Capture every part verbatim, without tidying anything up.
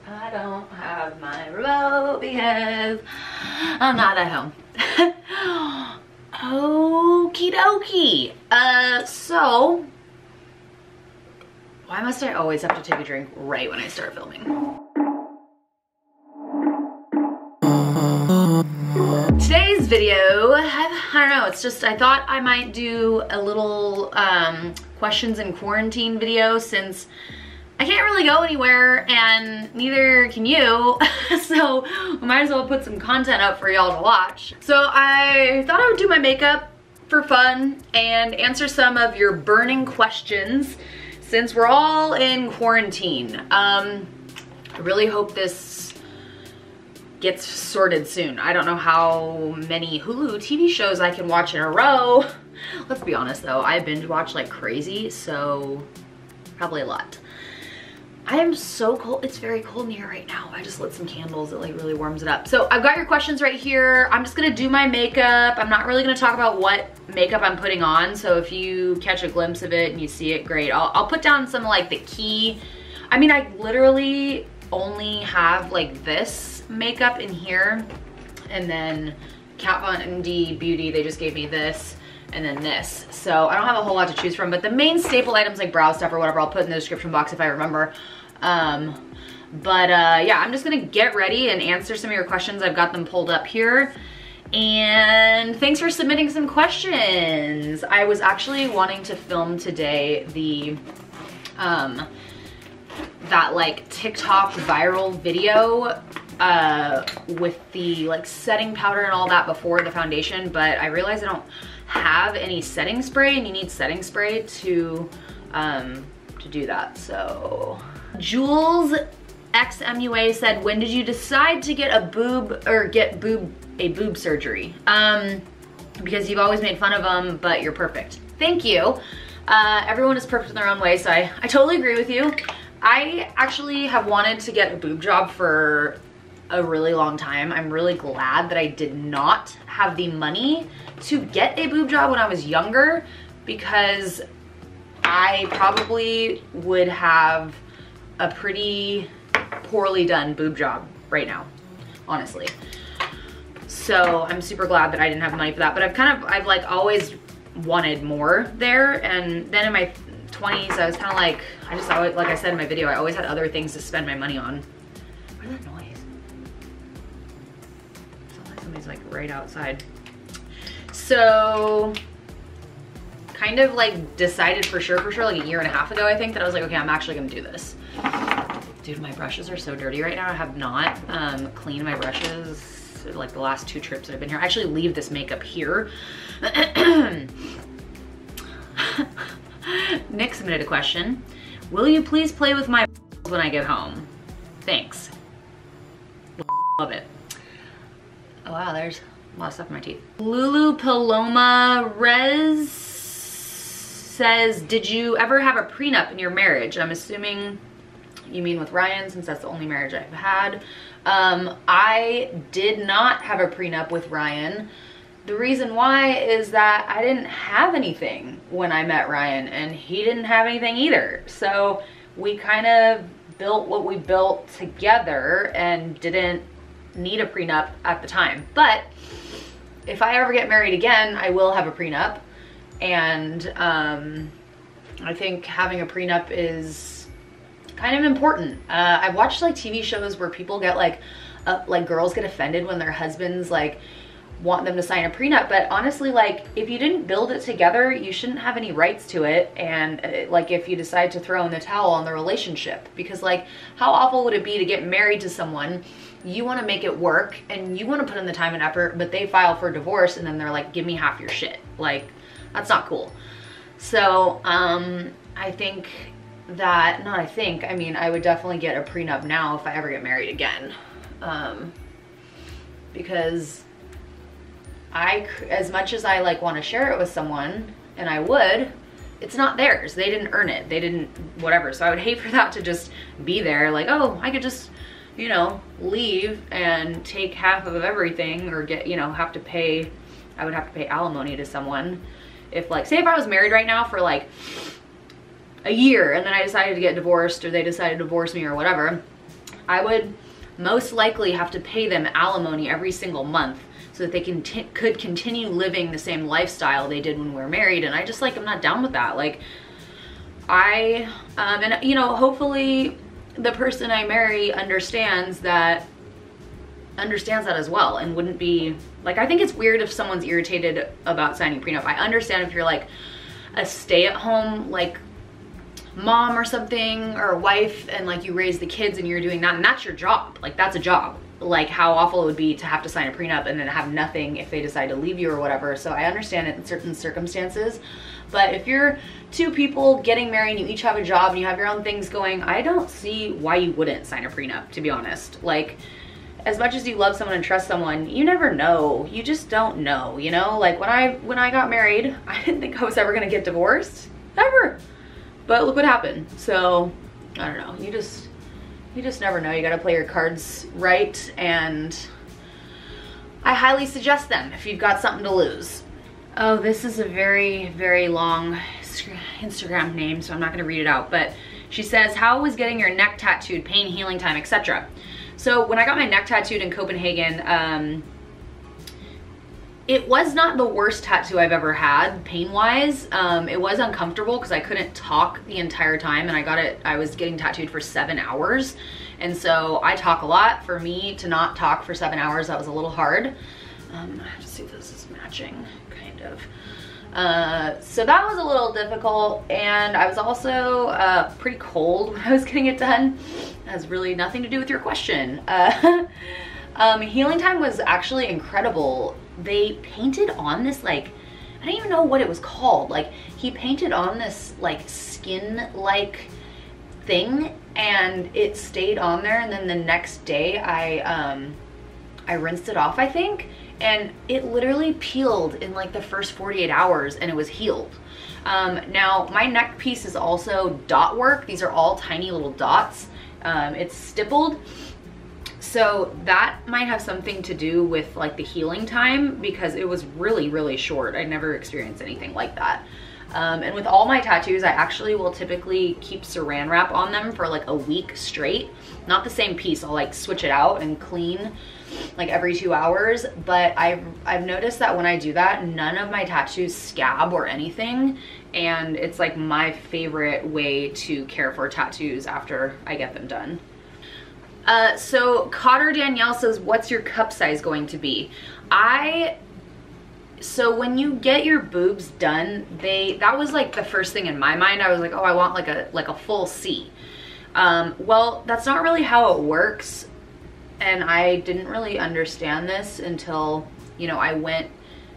I don't have my remote because I'm not at home. Okie dokie. Uh, so, why must I always have to take a drink right when I start filming? Today's video, I, I don't know, it's just, I thought I might do a little um, questions in quarantine video since I can't really go anywhere and neither can you, so we might as well put some content up for y'all to watch. So I thought I would do my makeup for fun and answer some of your burning questions since we're all in quarantine. Um, I really hope this gets sorted soon. I don't know how many Hulu T V shows I can watch in a row. Let's be honest though, I binge watch like crazy, so probably a lot. I am so cold. It's very cold in here right now. I just lit some candles. It like really warms it up. So I've got your questions right here. I'm just gonna do my makeup. I'm not really gonna talk about what makeup I'm putting on. So if you catch a glimpse of it and you see it, great. I'll, I'll put down some like the key. I mean, I literally only have like this makeup in here, and then Kat Von D Beauty, they just gave me this and then this. So I don't have a whole lot to choose from, but the main staple items like brow stuff or whatever, I'll put in the description box if I remember. Um, but uh, yeah, I'm just gonna get ready and answer some of your questions. I've got them pulled up here. And thanks for submitting some questions. I was actually wanting to film today the, um, that like TikTok viral video uh, with the like setting powder and all that before the foundation, but I realized I don't have any setting spray and you need setting spray to, um, to do that, so. Jules X M U A said, when did you decide to get a boob or get boob a boob surgery? Um, because you've always made fun of them, but you're perfect. Thank you. Uh, everyone is perfect in their own way, so I, I totally agree with you. I actually have wanted to get a boob job for a really long time. I'm really glad that I did not have the money to get a boob job when I was younger, because I probably would have a pretty poorly done boob job right now, honestly. So I'm super glad that I didn't have money for that, but I've kind of, I've like always wanted more there. And then in my twenties, I was kind of like, I just always, like I said in my video, I always had other things to spend my money on. What is that noise? Sounds like somebody's like right outside. So kind of like decided for sure, for sure, like a year and a half ago, I think, that I was like, okay, I'm actually gonna do this. Dude, my brushes are so dirty right now. I have not um, cleaned my brushes like the last two trips that I've been here. I actually leave this makeup here. Nick submitted a question. Will you please play with my when I get home? Thanks. Love it. Oh wow, there's a lot of stuff in my teeth. Lulu Paloma Rez says, did you ever have a prenup in your marriage? I'm assuming you mean with Ryan, since that's the only marriage I've had. Um, I did not have a prenup with Ryan. The reason why is that I didn't have anything when I met Ryan, and he didn't have anything either. So we kind of built what we built together and didn't need a prenup at the time. But if I ever get married again, I will have a prenup. And um, I think having a prenup is kind of important. Uh, I've watched like T V shows where people get like, uh, like girls get offended when their husbands like want them to sign a prenup. But honestly, like if you didn't build it together, you shouldn't have any rights to it. And uh, like if you decide to throw in the towel on the relationship, because like how awful would it be to get married to someone, you want to make it work and you want to put in the time and effort, but they file for divorce and then they're like, give me half your shit. Like that's not cool. So um, I think that, not I think, I mean, I would definitely get a prenup now if I ever get married again. Um, because I, as much as I like want to share it with someone, and I would, it's not theirs. They didn't earn it. They didn't, whatever. So I would hate for that to just be there. Like, oh, I could just, you know, leave and take half of everything, or get, you know, have to pay, I would have to pay alimony to someone. If like, say if I was married right now for like a year and then I decided to get divorced, or they decided to divorce me or whatever, I would most likely have to pay them alimony every single month so that they can could continue living the same lifestyle they did when we were married. And I just like, I'm not down with that. Like I, um, and you know, hopefully the person I marry understands that, understands that as well, and wouldn't be like, I think it's weird if someone's irritated about signing prenup. I understand if you're like a stay-at-home like mom or something, or a wife, and like you raise the kids and you're doing that, and that's your job. Like that's a job. Like how awful it would be to have to sign a prenup and then have nothing if they decide to leave you or whatever. So I understand it in certain circumstances. But if you're two people getting married and you each have a job and you have your own things going, I don't see why you wouldn't sign a prenup, to be honest. Like, as much as you love someone and trust someone, you never know. You just don't know, you know? Like when I when I got married, I didn't think I was ever gonna get divorced, ever. But look what happened. So, I don't know. You just you just never know. You gotta play your cards right, and I highly suggest them if you've got something to lose. Oh, this is a very, very long Instagram name, so I'm not gonna read it out, but she says, how was getting your neck tattooed, pain, healing time, et cetera? So when I got my neck tattooed in Copenhagen, um, it was not the worst tattoo I've ever had, pain-wise. Um, it was uncomfortable because I couldn't talk the entire time, and I got it, I was getting tattooed for seven hours. And so I talk a lot. For me to not talk for seven hours, that was a little hard. Um, I have to see if this is matching, kind of. Uh, so that was a little difficult, and I was also uh, pretty cold when I was getting it done. It has really nothing to do with your question. Uh, um, healing time was actually incredible. They painted on this, like, I don't even know what it was called. Like, he painted on this, like, skin-like thing, and it stayed on there, and then the next day I, um, I rinsed it off, I think. And it literally peeled in like the first forty-eight hours, and it was healed. Um, now, my neck piece is also dot work. These are all tiny little dots. Um, it's stippled. So that might have something to do with like the healing time, because it was really, really short. I never experienced anything like that. Um, and with all my tattoos, I actually will typically keep saran wrap on them for like a week straight. Not the same piece, I'll like switch it out and clean like every two hours. But I've, I've noticed that when I do that, none of my tattoos scab or anything. And it's like my favorite way to care for tattoos after I get them done. Uh, so Cotter Danielle says, what's your cup size going to be? I... So when you get your boobs done, they, that was like the first thing in my mind. I was like, oh, I want like a, like a full C. Um, well, that's not really how it works. And I didn't really understand this until, you know, I went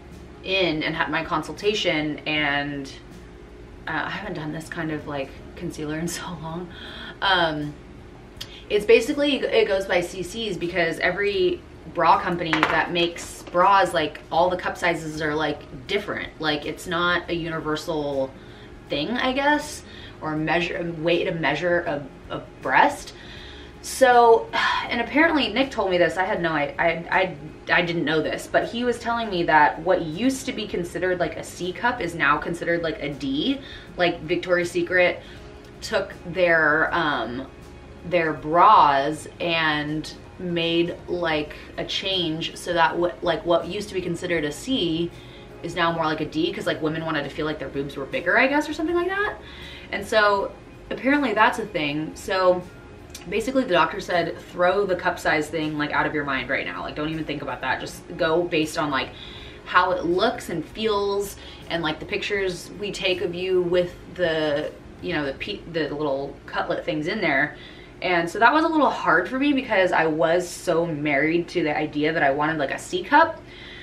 in and had my consultation, and uh, I haven't done this kind of like concealer in so long. Um, it's basically, it goes by C Cs, because every bra company that makes bras, like all the cup sizes are like different. Like it's not a universal thing, I guess, or measure, a way to measure a, a breast. So, and apparently Nick told me this. I had no, I, I, I, I didn't know this, but he was telling me that what used to be considered like a C cup is now considered like a D. Like Victoria's Secret took their, um, their bras and made like a change so that what like what used to be considered a C is now more like a D, because like women wanted to feel like their boobs were bigger, I guess, or something like that. And so apparently that's a thing. So basically the doctor said, throw the cup size thing like out of your mind right now. Like don't even think about that. Just go based on like how it looks and feels, and like the pictures we take of you with the, you know, the pe the little cutlet things in there. And so that was a little hard for me, because I was so married to the idea that I wanted like a C cup.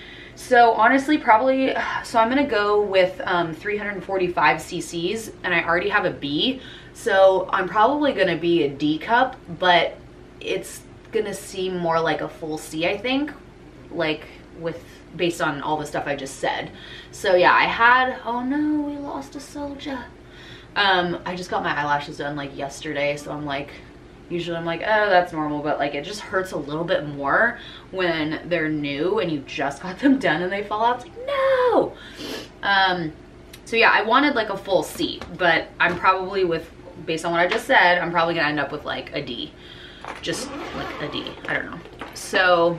So honestly, probably, so I'm gonna go with um, three hundred forty-five C Cs, and I already have a B. So I'm probably gonna be a D cup, but it's gonna seem more like a full C, I think, like with, based on all the stuff I just said. So yeah, I had, oh no, we lost a soldier. Um, I just got my eyelashes done like yesterday, so I'm like, usually I'm like, oh, that's normal, but like it just hurts a little bit more when they're new and you just got them done and they fall out. It's like, no. Um, so yeah, I wanted like a full C, but I'm probably with, based on what I just said, I'm probably gonna end up with like a D. just like a D, I don't know. So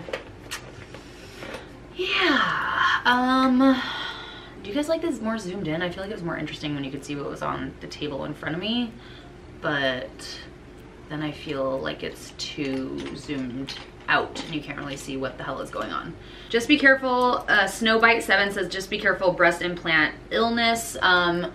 yeah, um, do you guys like this more zoomed in? I feel like it was more interesting when you could see what was on the table in front of me, but then I feel like it's too zoomed out and you can't really see what the hell is going on. Just be careful. uh, Snowbite seven says just be careful, breast implant illness. Um,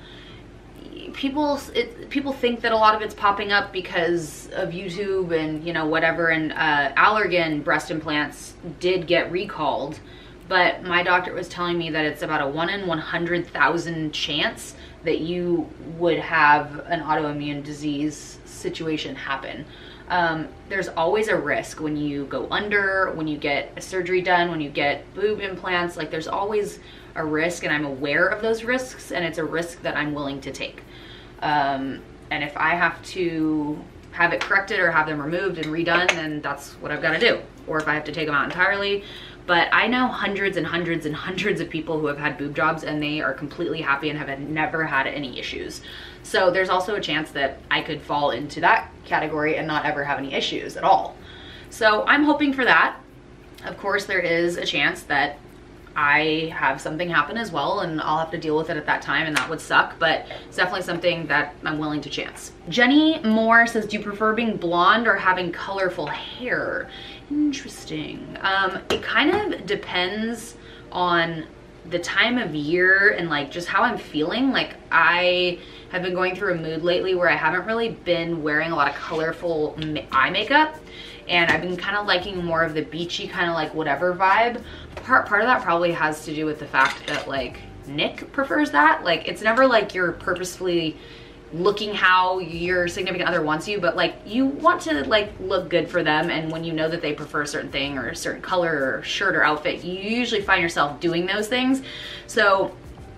people it, people think that a lot of it's popping up because of YouTube and you know whatever, and uh, Allergan breast implants did get recalled, but my doctor was telling me that it's about a one in one hundred thousand chance that you would have an autoimmune disease situation happen. Um, there's always a risk when you go under, when you get a surgery done, when you get boob implants, like there's always a risk, and I'm aware of those risks, and it's a risk that I'm willing to take. Um, and if I have to have it corrected or have them removed and redone, then that's what I've got to do. Or if I have to take them out entirely. But I know hundreds and hundreds and hundreds of people who have had boob jobs and they are completely happy and have never had any issues. So there's also a chance that I could fall into that category and not ever have any issues at all. So I'm hoping for that. Of course, there is a chance that I have something happen as well and I'll have to deal with it at that time, and that would suck, but it's definitely something that I'm willing to chance. Jenny Moore says, do you prefer being blonde or having colorful hair? Interesting. Um, it kind of depends on the time of year and like just how I'm feeling. Like I have been going through a mood lately where I haven't really been wearing a lot of colorful eye makeup, and I've been kind of liking more of the beachy kind of like whatever vibe. Part, part of that probably has to do with the fact that like Nick prefers that. Like it's never like you're purposefully looking how your significant other wants you, but like you want to like look good for them, and when you know that they prefer a certain thing or a certain color or shirt or outfit, you usually find yourself doing those things. So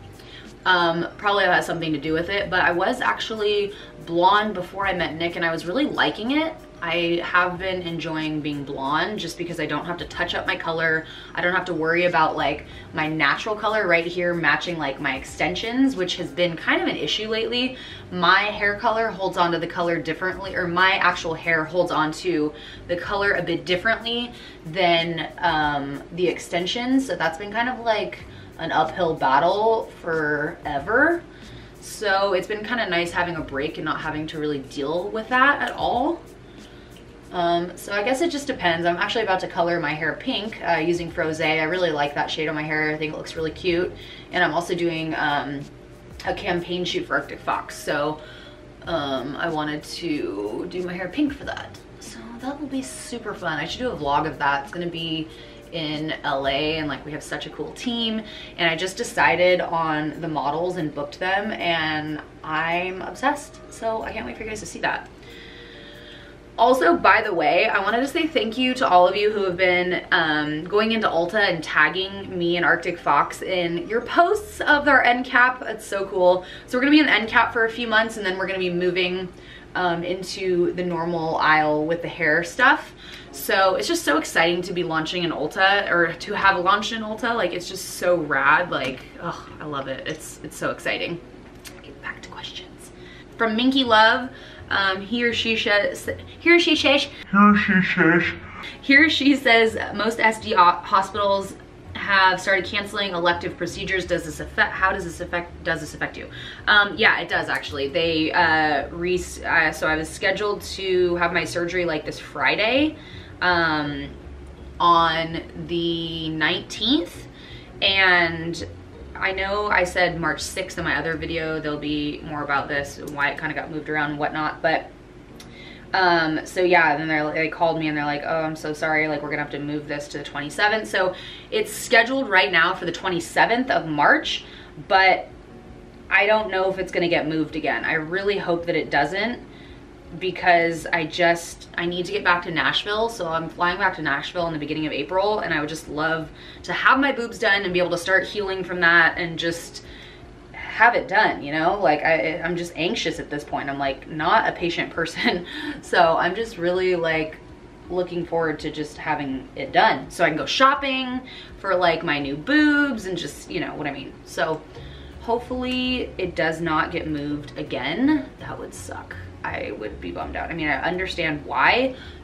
um, probably that has something to do with it, but I was actually blonde before I met Nick and I was really liking it. I have been enjoying being blonde just because I don't have to touch up my color. I don't have to worry about like my natural color right here matching like my extensions, which has been kind of an issue lately. My hair color holds onto the color differently, or my actual hair holds onto the color a bit differently than um, the extensions. So that's been kind of like an uphill battle forever. So it's been kind of nice having a break and not having to really deal with that at all. Um, so I guess it just depends. I'm actually about to color my hair pink uh, using Froze. I really like that shade on my hair. I think it looks really cute. And I'm also doing um, a campaign shoot for Arctic Fox. So um, I wanted to do my hair pink for that. So that will be super fun. I should do a vlog of that. It's going to be in L A and like we have such a cool team. And I just decided on the models and booked them and I'm obsessed. So I can't wait for you guys to see that. Also, by the way, I wanted to say thank you to all of you who have been um, going into Ulta and tagging me and Arctic Fox in your posts of our end cap. It's so cool. So we're gonna be in the end cap for a few months and then we're gonna be moving um, into the normal aisle with the hair stuff. So it's just so exciting to be launching in Ulta, or to have launched in Ulta. Like it's just so rad. Like, oh, I love it. It's, it's so exciting. Get back to questions. From Minky Love. Um, he or she says, he or she says, he or she says, he or she says most S D hospitals have started canceling elective procedures. Does this affect, how does this affect, does this affect you? Um, yeah, it does actually. They, uh, re uh, so I was scheduled to have my surgery like this Friday, um, on the nineteenth, and I know I said March sixth in my other video. There'll be more about this and why it kind of got moved around and whatnot. But um, so yeah, then they're, they called me and they're like, oh, I'm so sorry. Like we're gonna have to move this to the twenty-seventh. So it's scheduled right now for the twenty-seventh of March, but I don't know if it's gonna get moved again. I really hope that it doesn't, because I just, I need to get back to Nashville. So I'm flying back to Nashville in the beginning of April, and I would just love to have my boobs done and be able to start healing from that and just have it done, you know? Like I, I'm just anxious at this point. I'm like not a patient person. So I'm just really like looking forward to just having it done so I can go shopping for like my new boobs and just, you know what I mean? So hopefully it does not get moved again. That would suck. I would be bummed out. I mean, I understand why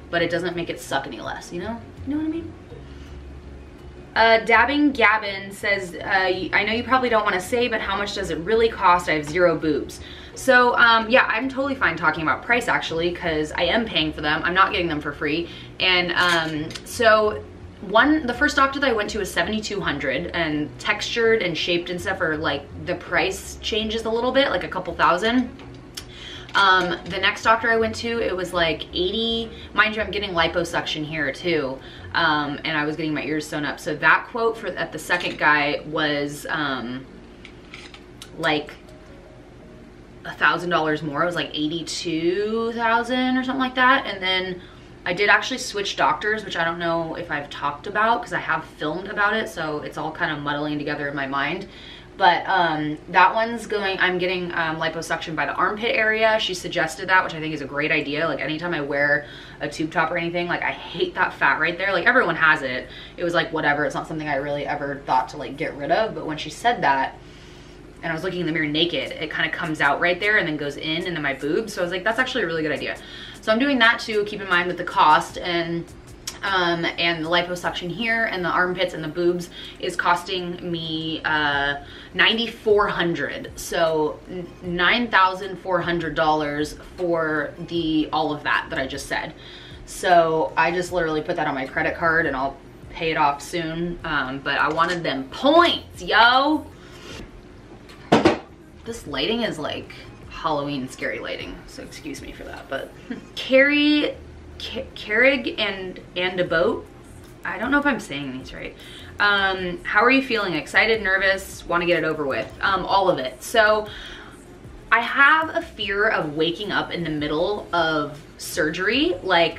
but it doesn't make it suck any less, you know? You know what I mean? Uh, Dabbing Gavin says, uh, I know you probably don't want to say, but how much does it really cost? I have zero boobs. So um, yeah, I'm totally fine talking about price actually, because I am paying for them. I'm not getting them for free. And um, so one, the first doctor that I went to was seventy-two hundred, and textured and shaped and stuff are like, the price changes a little bit, like a couple thousand. Um, the next doctor I went to, it was like eighty. Mind you, I'm getting liposuction here too. Um, and I was getting my ears sewn up. So that quote for at the second guy was um, like a thousand dollars more. It was like eighty-two thousand or something like that. And then I did actually switch doctors, which I don't know if I've talked about because I have filmed about it. So it's all kind of muddling together in my mind. But um, that one's going, I'm getting um, liposuction by the armpit area. She suggested that, which I think is a great idea. Like anytime I wear a tube top or anything, like I hate that fat right there. Like everyone has it. It was like, whatever. It's not something I really ever thought to like get rid of. But when she said that, and I was looking in the mirror naked, it kind of comes out right there and then goes in and then my boobs. So I was like, that's actually a really good idea. So I'm doing that too, keep in mind with the cost. And Um, and the liposuction here and the armpits and the boobs is costing me uh, nine thousand four hundred dollars. So nine thousand four hundred dollars for the all of that that I just said. So I just literally put that on my credit card and I'll pay it off soon. Um, but I wanted them points, yo. This lighting is like Halloween scary lighting, so excuse me for that. But Carrie Carrig and and a boat. I don't know if I'm saying these right. Um, how are you feeling? Excited, nervous, want to get it over with? Um, all of it. So I have a fear of waking up in the middle of surgery, like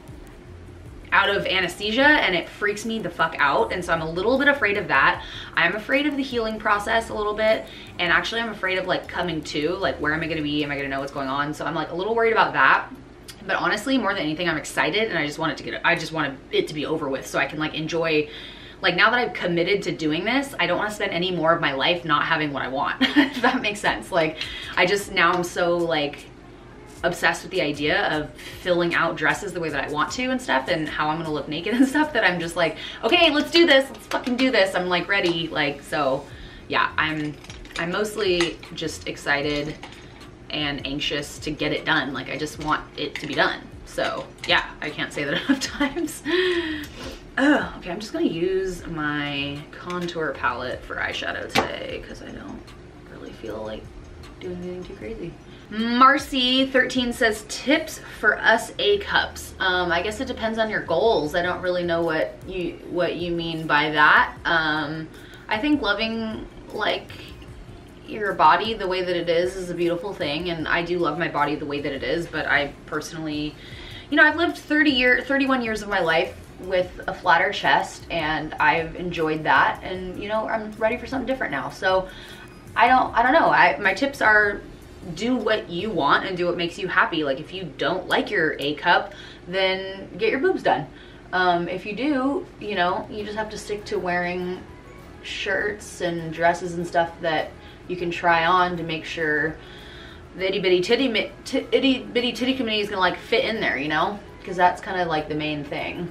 out of anesthesia, and it freaks me the fuck out. And so I'm a little bit afraid of that. I'm afraid of the healing process a little bit. And actually I'm afraid of like coming to, like where am I gonna be? Am I gonna know what's going on? So I'm like a little worried about that. But honestly, more than anything, I'm excited and I just want it to get, I just want it to be over with so I can like enjoy, like now that I've committed to doing this, I don't want to spend any more of my life not having what I want, if that makes sense. Like I just, now I'm so like obsessed with the idea of filling out dresses the way that I want to and stuff and how I'm gonna look naked and stuff that I'm just like, okay, let's do this, let's fucking do this. I'm like ready, like, so yeah, I'm, I'm mostly just excited and anxious to get it done. Like I just want it to be done. So yeah, I can't say that enough times. Oh, okay, I'm just gonna use my contour palette for eyeshadow today because I don't really feel like doing anything too crazy. Marcy thirteen says tips for us A cups. Um, I guess it depends on your goals. I don't really know what you what you mean by that. Um, I think loving like your body the way that it is is a beautiful thing, and I do love my body the way that it is. But I personally, you know, I've lived thirty years, thirty-one years of my life with a flatter chest, and I've enjoyed that. And you know, I'm ready for something different now. So I don't, I don't know. I my tips are, do what you want and do what makes you happy. Like if you don't like your A cup, then get your boobs done. Um, if you do, you know, you just have to stick to wearing shirts and dresses and stuff that you can try on to make sure the itty bitty titty t itty bitty titty community is gonna like fit in there, you know, because that's kind of like the main thing.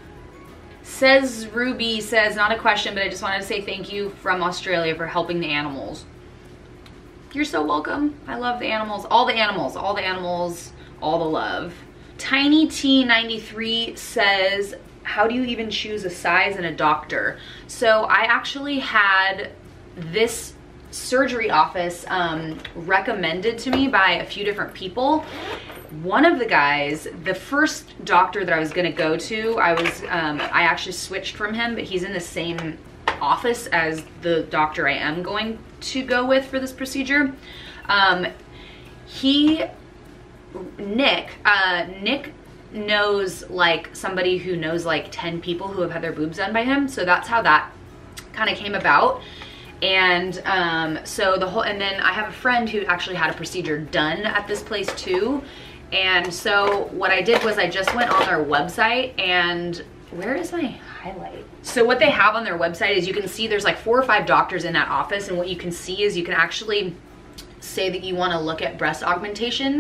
Says Ruby says, not a question, but I just wanted to say thank you from Australia for helping the animals. You're so welcome. I love the animals, all the animals, all the animals, all the love. Tiny T ninety-three says, how do you even choose a size in a doctor? So I actually had this surgery office um, recommended to me by a few different people. One of the guys, the first doctor that I was gonna go to, I was, um, I actually switched from him, but he's in the same office as the doctor I am going to go with for this procedure. Um, he, Nick, uh, Nick knows like somebody who knows like ten people who have had their boobs done by him. So that's how that kind of came about. And um, so the whole, and then I have a friend who actually had a procedure done at this place too. And so what I did was I just went on their website, and where is my highlight? So what they have on their website is you can see there's like four or five doctors in that office, and what you can see is you can actually say that you want to look at breast augmentations,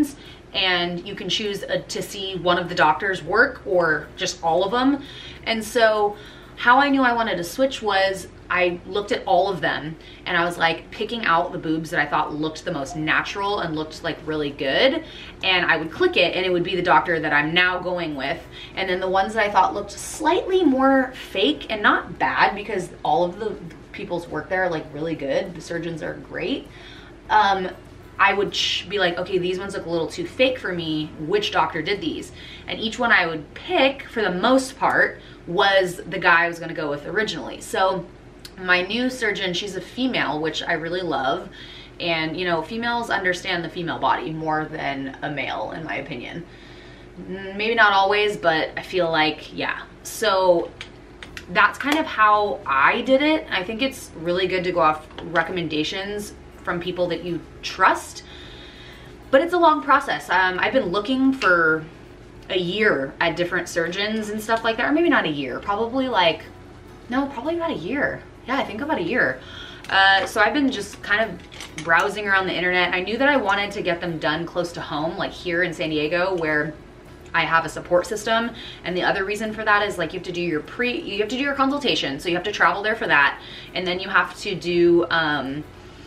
and you can choose a, to see one of the doctors work or just all of them. And so how I knew I wanted to switch was I looked at all of them and I was like picking out the boobs that I thought looked the most natural and looked like really good, and I would click it and it would be the doctor that I'm now going with. And then the ones that I thought looked slightly more fake, and not bad because all of the people's work there are like really good, the surgeons are great, um, I would be like, okay, these ones look a little too fake for me, which doctor did these? And each one I would pick, for the most part, was the guy I was gonna go with originally. So my new surgeon, she's a female, which I really love. And you know, females understand the female body more than a male, in my opinion. Maybe not always, but I feel like, yeah. So that's kind of how I did it. I think it's really good to go off recommendations from people that you trust, but it's a long process. Um, I've been looking for a year at different surgeons and stuff like that, or maybe not a year, probably like, no, probably about a year. Yeah, I think about a year. Uh, so I've been just kind of browsing around the internet. I knew that I wanted to get them done close to home, like here in San Diego, where I have a support system. And the other reason for that is like you have to do your pre, you have to do your consultation. So you have to travel there for that. And then you have to do um,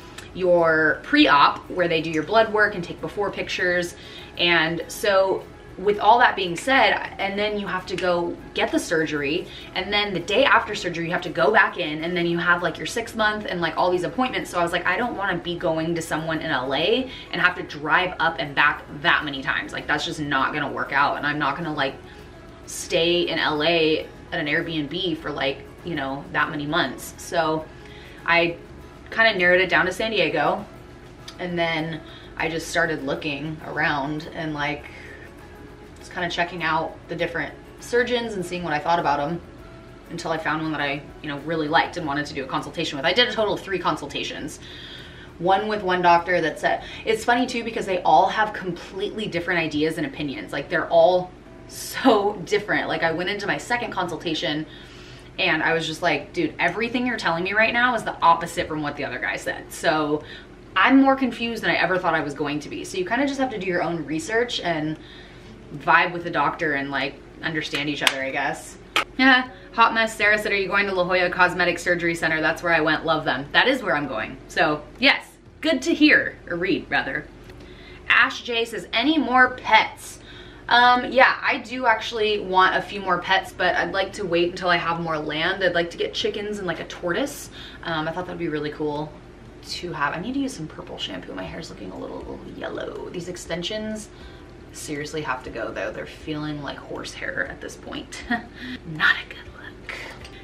your pre-op where they do your blood work and take before pictures. And so with all that being said, and then you have to go get the surgery, and then the day after surgery you have to go back in, and then you have like your six month and like all these appointments. So I was like, I don't want to be going to someone in L A and have to drive up and back that many times. Like that's just not gonna work out, and I'm not gonna like stay in L A at an Airbnb for like, you know, that many months. So I kind of narrowed it down to San Diego, and then I just started looking around and like kind of checking out the different surgeons and seeing what I thought about them until I found one that I, you know, really liked and wanted to do a consultation with. I did a total of three consultations. One with one doctor that said, it's funny too because they all have completely different ideas and opinions. Like they're all so different. Like I went into my second consultation and I was just like, dude, everything you're telling me right now is the opposite from what the other guy said. So I'm more confused than I ever thought I was going to be. So you kind of just have to do your own research and vibe with the doctor and like understand each other, I guess. Yeah, hot mess. Sarah said, are you going to La Jolla Cosmetic Surgery Center? That's where I went. Love them. That is where I'm going. So yes, good to hear, or read rather. Ash J says, any more pets? Um, yeah, I do actually want a few more pets, but I'd like to wait until I have more land. I'd like to get chickens and like a tortoise. Um, I thought that'd be really cool to have. I need to use some purple shampoo. My hair's looking a little yellow. These extensions seriously have to go though. They're feeling like horsehair at this point. Not a good look.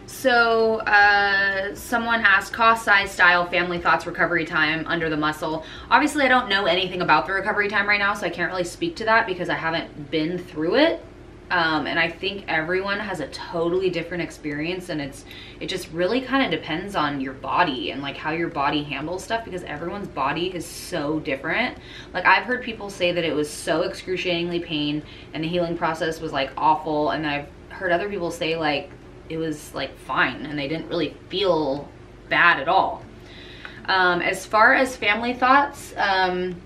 So uh, someone asked cost, size, style, family thoughts, recovery time, under the muscle. Obviously I don't know anything about the recovery time right now, so I can't really speak to that because I haven't been through it. Um, and I think everyone has a totally different experience, and it's it just really kind of depends on your body and like how your body handles stuff, because everyone's body is so different. Like I've heard people say that it was so excruciatingly pain and the healing process was like awful, and I've heard other people say like it was like fine and they didn't really feel bad at all. Um, as far as family thoughts, um,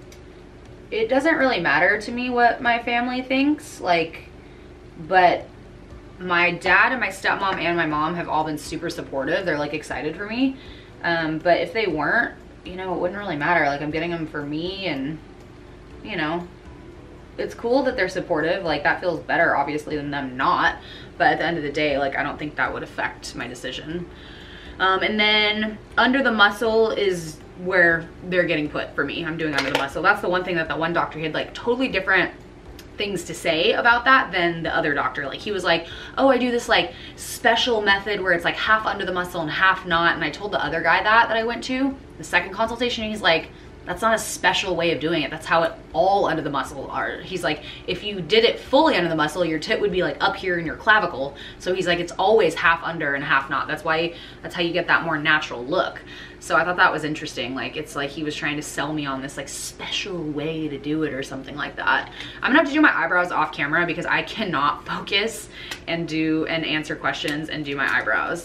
it doesn't really matter to me what my family thinks, like, but my dad and my stepmom and my mom have all been super supportive. They're like excited for me. Um, but if they weren't, you know, it wouldn't really matter. Like I'm getting them for me, and you know, it's cool that they're supportive. Like that feels better obviously than them not. But at the end of the day, like I don't think that would affect my decision. Um, and then under the muscle is where they're getting put for me. I'm doing under the muscle. That's the one thing that the one doctor had like totally different things to say about that than the other doctor. Like he was like, oh, I do this like special method where it's like half under the muscle and half not. And I told the other guy that that I went to the second consultation, he's like, that's not a special way of doing it. That's how it all under the muscle are. He's like, if you did it fully under the muscle, your tit would be like up here in your clavicle. So he's like, it's always half under and half not. That's why, that's how you get that more natural look. So I thought that was interesting. Like, it's like he was trying to sell me on this like special way to do it or something like that. I'm gonna have to do my eyebrows off camera because I cannot focus and do and answer questions and do my eyebrows.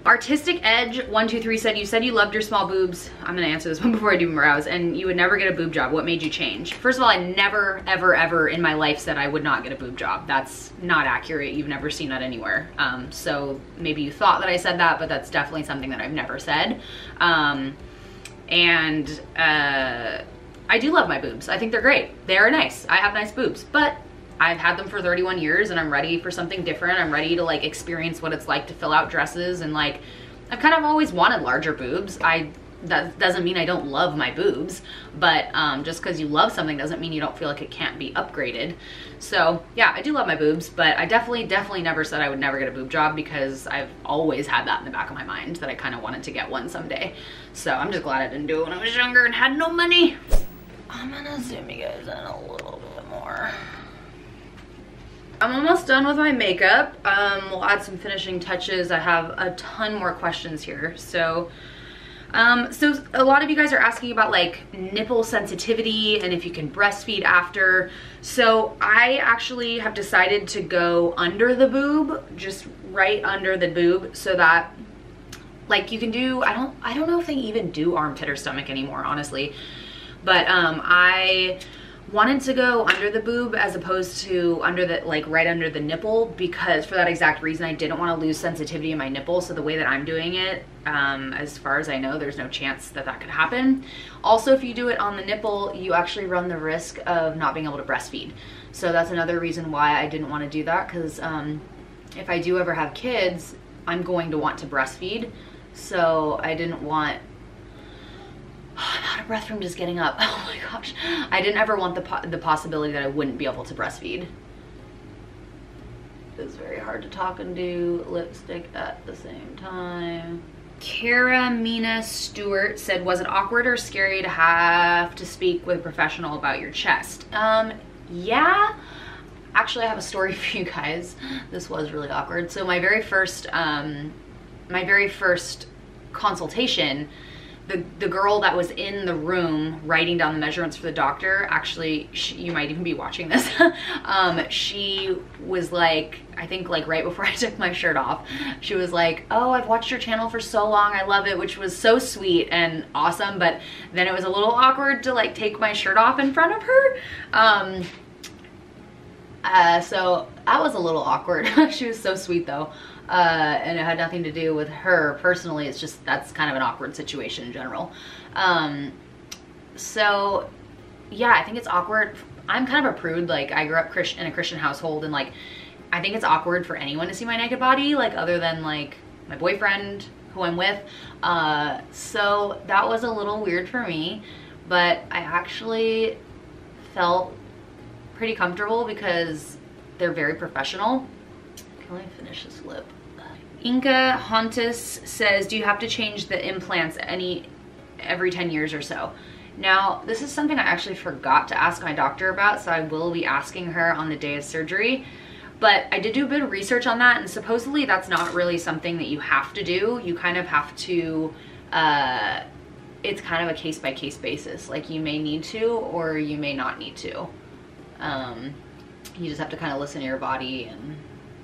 Artistic Edge one two three said, you said you loved your small boobs. I'm gonna answer this one before I do brows. And you would never get a boob job. What made you change? First of all, I never, ever, ever in my life said I would not get a boob job. That's not accurate. You've never seen that anywhere. Um, so maybe you thought that I said that, but that's definitely something that I've never said. Um, and uh, I do love my boobs. I think they're great. They are nice. I have nice boobs, but I've had them for thirty-one years and I'm ready for something different. I'm ready to like experience what it's like to fill out dresses, and like I've kind of always wanted larger boobs. I that doesn't mean I don't love my boobs, but um, just because you love something doesn't mean you don't feel like it can't be upgraded. So yeah, I do love my boobs, but I definitely, definitely never said I would never get a boob job, because I've always had that in the back of my mind that I kind of wanted to get one someday. So I'm just glad I didn't do it when I was younger and had no money. I'm gonna zoom you guys in a little bit more. I'm almost done with my makeup. Um, we'll add some finishing touches. I have a ton more questions here. So, um, so a lot of you guys are asking about like nipple sensitivity and if you can breastfeed after. So I actually have decided to go under the boob, just right under the boob, so that like you can do, I don't, I don't know if they even do armpit or stomach anymore, honestly. But um, I wanted to go under the boob as opposed to under the, like right under the nipple, because for that exact reason, I didn't want to lose sensitivity in my nipple. So the way that I'm doing it, um, as far as I know, there's no chance that that could happen. Also, if you do it on the nipple, you actually run the risk of not being able to breastfeed. So that's another reason why I didn't want to do that, because um, if I do ever have kids, I'm going to want to breastfeed. So I didn't want, I'm out of breath from just getting up. Oh my gosh. I didn't ever want the, po the possibility that I wouldn't be able to breastfeed. It's very hard to talk and do lipstick at the same time. Kara Mina Stewart said, was it awkward or scary to have to speak with a professional about your chest? Um, yeah. Actually, I have a story for you guys. This was really awkward. So my very first, um, my very first consultation, The, the girl that was in the room writing down the measurements for the doctor, actually, she, you might even be watching this, um, she was like, I think like right before I took my shirt off, she was like, oh, I've watched your channel for so long, I love it, which was so sweet and awesome, but then it was a little awkward to like take my shirt off in front of her. Um, uh, so that was a little awkward. She was so sweet though. Uh, and it had nothing to do with her personally. It's just, that's kind of an awkward situation in general. Um, so yeah, I think it's awkward. I'm kind of a prude. Like I grew up Christ in a Christian household, and like, I think it's awkward for anyone to see my naked body, like other than like my boyfriend who I'm with. Uh, so that was a little weird for me, but I actually felt pretty comfortable because they're very professional. Can I finish this lip? Inca Hontus says, do you have to change the implants any every ten years or so? Now, this is something I actually forgot to ask my doctor about, so I will be asking her on the day of surgery. But I did do a bit of research on that, and supposedly that's not really something that you have to do. You kind of have to, uh, it's kind of a case-by-case basis. Like you may need to, or you may not need to. Um, you just have to kind of listen to your body and,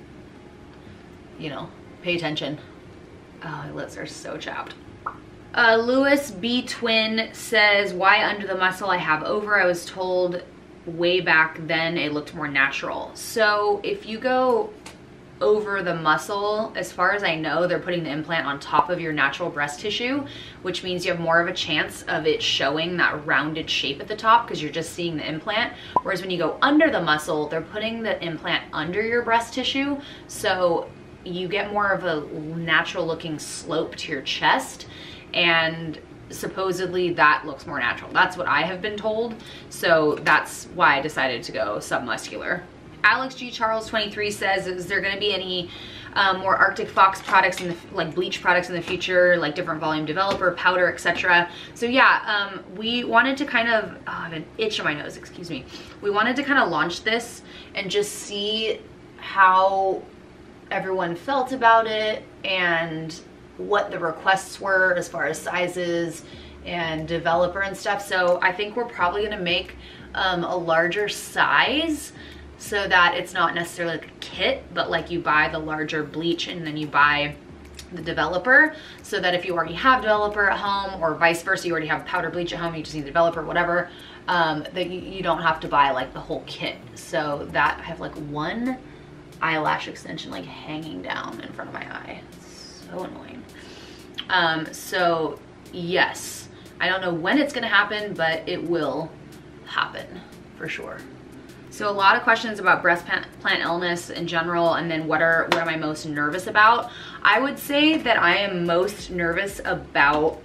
you know, pay attention. Oh, my lips are so chapped. Uh, Lewis B. Twin says, why under the muscle I have over? I was told way back then it looked more natural. So if you go over the muscle, as far as I know, they're putting the implant on top of your natural breast tissue, which means you have more of a chance of it showing that rounded shape at the top because you're just seeing the implant. Whereas when you go under the muscle, they're putting the implant under your breast tissue. So you get more of a natural looking slope to your chest, and supposedly that looks more natural. That's what I have been told. So that's why I decided to go submuscular. Alex G. Charles twenty-three says, is there going to be any um, more Arctic Fox products in the, like bleach products in the future, like different volume developer, powder, et cetera? So yeah, um, we wanted to kind of, oh, I have an itch on my nose, excuse me. We wanted to kind of launch this and just see how everyone felt about it and what the requests were as far as sizes and developer and stuff. So I think we're probably gonna make um, a larger size so that it's not necessarily like a kit, but like you buy the larger bleach and then you buy the developer, so that if you already have developer at home, or vice versa, you already have powder bleach at home, you just need the developer, whatever, um, that you, you don't have to buy like the whole kit. So that I have like one eyelash extension like hanging down in front of my eye. It's so annoying. Um, so yes, I don't know when it's gonna happen, but it will happen for sure. So a lot of questions about breast plant illness in general, and then what are what am I most nervous about? I would say that I am most nervous about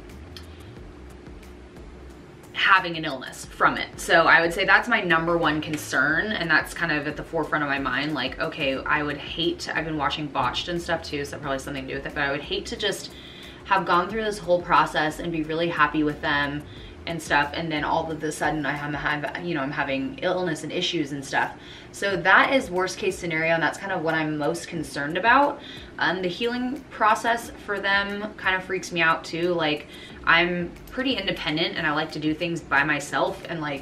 having an illness from it. So I would say that's my number one concern, and that's kind of at the forefront of my mind. Like, okay, I would hate, I've been watching Botched and stuff too, so probably has something to do with it, but I would hate to just have gone through this whole process and be really happy with them and stuff, and then all of a sudden I am have you know I'm having illness and issues and stuff. So that is worst case scenario, and that's kind of what I'm most concerned about. Um, the healing process for them kind of freaks me out too. Like, I'm pretty independent and I like to do things by myself, and like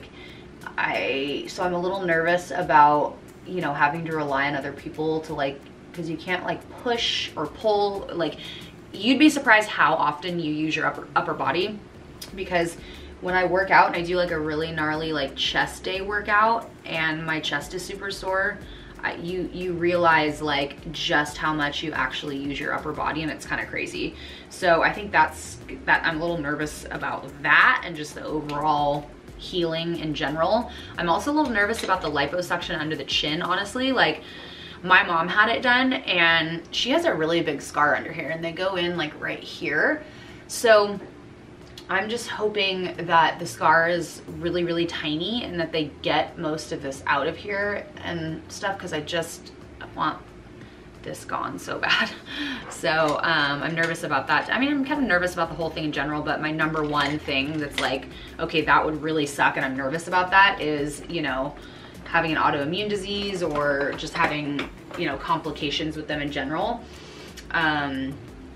I so I'm a little nervous about, you know, having to rely on other people to, like, because you can't like push or pull. Like, you'd be surprised how often you use your upper upper body, because when I work out and I do like a really gnarly like chest day workout and my chest is super sore, I, you you realize like just how much you actually use your upper body, and it's kind of crazy. So I think that's that I'm a little nervous about that, and just the overall healing in general. I'm also a little nervous about the liposuction under the chin, honestly. Like, my mom had it done and she has a really big scar under here, and they go in like right here. So I'm just hoping that the scar is really, really tiny and that they get most of this out of here and stuff, because I just want this gone so bad. So um, I'm nervous about that. I mean, I'm kind of nervous about the whole thing in general, but my number one thing that's like, okay, that would really suck and I'm nervous about that is, you know, having an autoimmune disease, or just having, you know, complications with them in general. Um,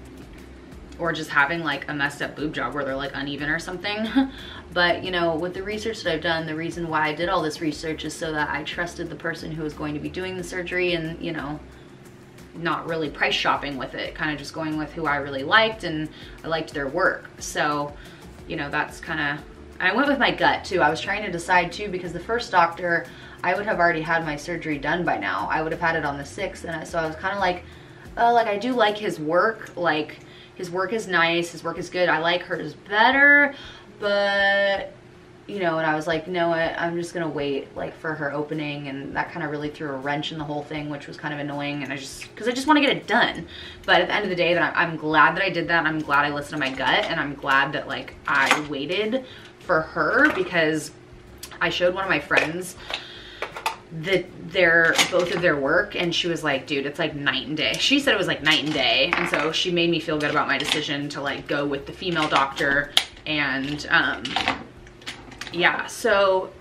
or just having like a messed up boob job where they're like uneven or something. But, you know, with the research that I've done, the reason why I did all this research is so that I trusted the person who was going to be doing the surgery, and, you know, not really price shopping with it, kind of just going with who I really liked, and I liked their work. So, you know, that's kind of, I went with my gut too. I was trying to decide too, because the first doctor, I would have already had my surgery done by now. I would have had it on the sixth, and I, so I was kind of like, oh, like I do like his work, like his work is nice, his work is good. I like hers better, but, you know, and I was like, no, I'm just gonna wait like for her opening, and that kind of really threw a wrench in the whole thing, which was kind of annoying. And I just, because I just want to get it done. But at the end of the day, that I'm glad that I did that, and I'm glad I listened to my gut, and I'm glad that like I waited for her, because I showed one of my friends that their both of their work, and she was like, dude, it's like night and day. She said it was like night and day, and so she made me feel good about my decision to like go with the female doctor. And um yeah, so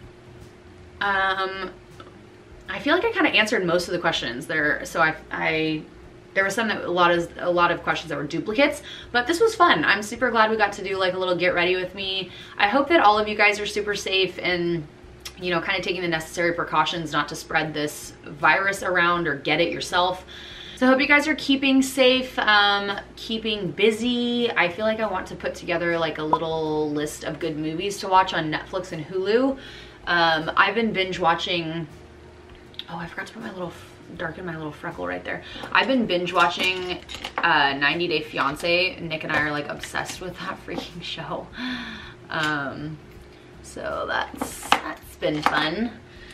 um I feel like I kind of answered most of the questions there. So I I there was some that a lot of a lot of questions that were duplicates, but this was fun. I'm super glad we got to do like a little get ready with me. I hope that all of you guys are super safe and, you know, kind of taking the necessary precautions not to spread this virus around or get it yourself. So I hope you guys are keeping safe, um, keeping busy. I feel like I want to put together like a little list of good movies to watch on Netflix and Hulu. Um, I've been binge watching, oh, I forgot to put my little, darken my little freckle right there. I've been binge watching uh, ninety day fiance. Nick and I are like obsessed with that freaking show. Um, so that's, that's been fun.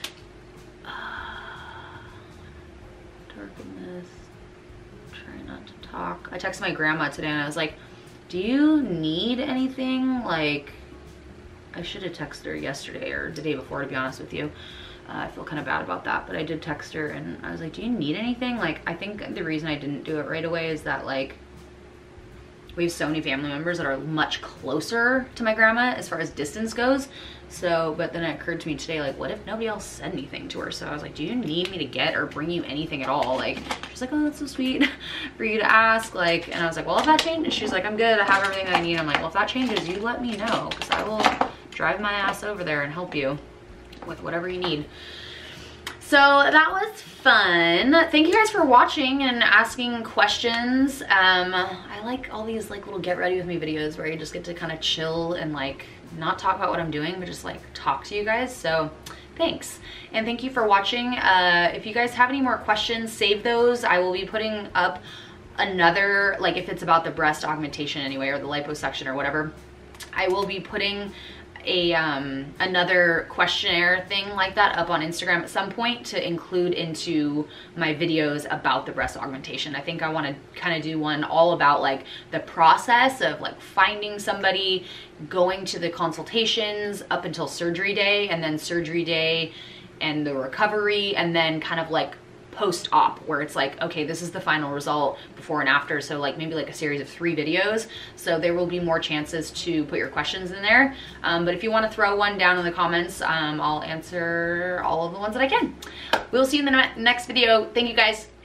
Uh, darken this. Try not to talk. I texted my grandma today and I was like, do you need anything? Like, I should have texted her yesterday or the day before, to be honest with you. Uh, I feel kind of bad about that, but I did text her and I was like, do you need anything? Like, I think the reason I didn't do it right away is that like, we have so many family members that are much closer to my grandma as far as distance goes. So, but then it occurred to me today, like, what if nobody else said anything to her? So I was like, do you need me to get or bring you anything at all? Like, she's like, oh, that's so sweet for you to ask. Like, and I was like, well, if that changes, she's like, I'm good, I have everything I need. I'm like, well, if that changes, you let me know, because I will drive my ass over there and help you with whatever you need. So that was fun. Thank you guys for watching and asking questions. Um, I like all these like little get ready with me videos where you just get to kind of chill and like not talk about what I'm doing, but just like talk to you guys. So thanks. And thank you for watching. Uh, if you guys have any more questions, save those. I will be putting up another, like if it's about the breast augmentation anyway, or the liposuction or whatever, I will be putting a um, another questionnaire thing like that up on Instagram at some point to include into my videos about the breast augmentation. I think I want to kind of do one all about like the process of like finding somebody, going to the consultations up until surgery day, and then surgery day and the recovery, and then kind of like post-op where it's like, okay, this is the final result before and after. So like maybe like a series of three videos. So there will be more chances to put your questions in there. Um, but if you want to throw one down in the comments, um, I'll answer all of the ones that I can. We'll see you in the next video. Thank you guys.